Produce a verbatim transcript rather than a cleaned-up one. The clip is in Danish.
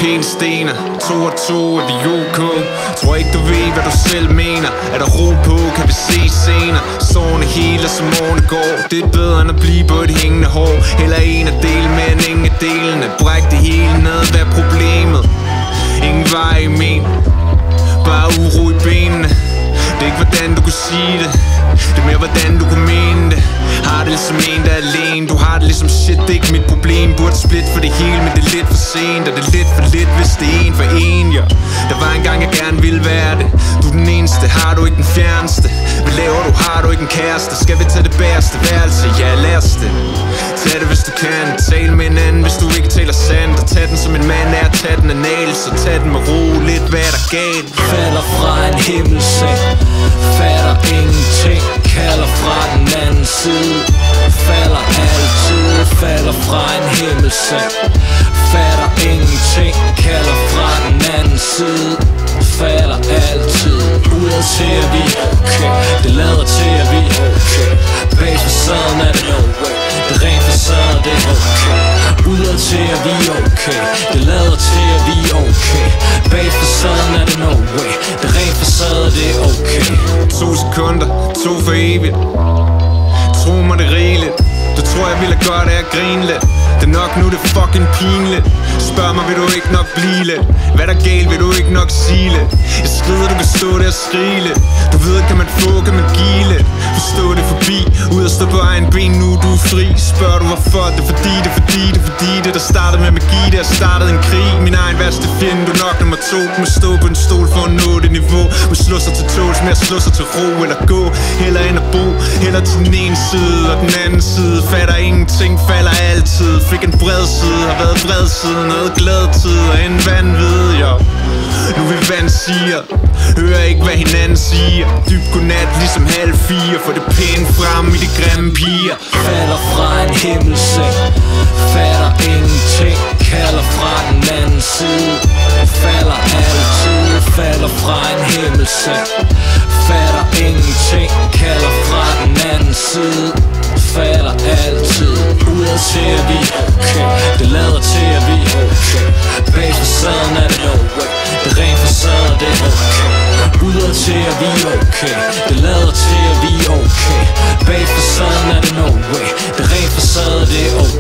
pæne stener. To og to er vi ok. Tror ikke du ved hvad du selv mener. Er der ro på, kan vi se senere. Sårene hele som årene går. Det er bedre end at blive på et hængende hår. Heller en af delen med en ingen af delene. Bræk det hele ned, hvad er problemet? Ingen vej i men, bare uro i benene. Det er ikke hvordan du kunne sige det, det er mere hvordan du kunne mene det. Har det ligesom en der er alene. Du har det ligesom shit, det er ikke mit problem. Burde split for det hele, men det er lidt for sent. Og det er lidt for lidt, hvis det er en for en, ja. Der var engang jeg gerne ville være det. Du er den eneste, har du ikke den fjerneste. Hvad laver du, har du ikke en kæreste? Skal vi tage det bagerste værelse? Ja, lad os det. Tag det hvis du kan, tal med en anden hvis du ikke taler sandt. Og tag den som en mand er, tag den anal. Så tag den med ro, lidt hvad der galt. Falder fra en himmelseng, fatter ingenting. Kalder fra den anden side, falder altid. Falder fra en himmelseng, fatter ingenting. Kalder fra den anden side, falder altid. Udad til er vi okay, det lader til at vi okay. Bag facaden er det no way, det er ren facade, det er okay. Udad til er vi okay, det lader til at vi okay. Bag facaden er det no way, det er ren facade, det er okay. To sekunder, to for evigt. Tro mig det er rigeligt. Du tror jeg ville gøre det at grine lidt. Det er nok nu det er fucking pinligt. Spørg mig vil du ikke nok blive lidt. Hvad der er galt vil du ikke nok sige lidt. Jeg skrider du kan stå der og skrige lidt. Du ved kan man få kan man give lidt. Forstå det forbi, ud og stå på egen ben nu du er fri. Spørg du hvorfor, det er fordi, det er fordi, det er fordi det der startede med magi, det har startet en krig. Min egen værste fjende, du nok nummer to. Må stå på en stol for at nå det niveau. Må slå sig til tåls med at slå sig til ro. Eller gå, heller end at bo. Heller til den ene side og den anden side. Fatter ingenting, falder altid. Fik en bred side, har været bred side. Noget glad tid og en vanvid, jo. Nu vil vand siger, hører ikke hvad hinanden siger. Dyb godnat ligesom halv fire. For det pæne frem i de grimme piger. Falder fra en himmelseng, fatter ingenting. Kalder fra den anden side, falder altid. Falder fra en himmelseng, fatter ingenting. Kalder fra den anden side, falder altid. Udad til er vi okay, det lader til at vi okay. Bag facaden er det no way, det er ren facade, det er okay. Udad til er vi okay, det lader til at vi okay. Bag facaden er det no way, det er ren facade, det er okay.